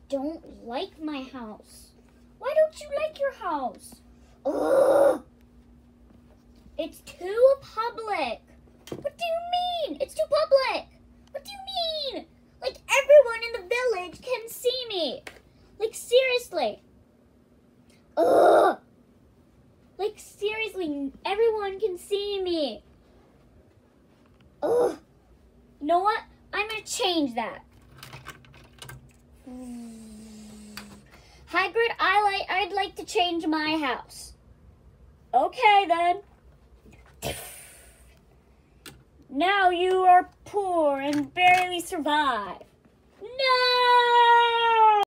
don't like my house. Why don't you like your house? Ugh! It's too public. What do you mean? It's too public. What do you mean? Like, everyone in the village can see me. Like, seriously. Ugh! Like, seriously, everyone can see me. Ugh! You know what? I'm gonna change that. Hagrid, I'd like to change my house. Okay, then. Now you are poor and barely survive. No!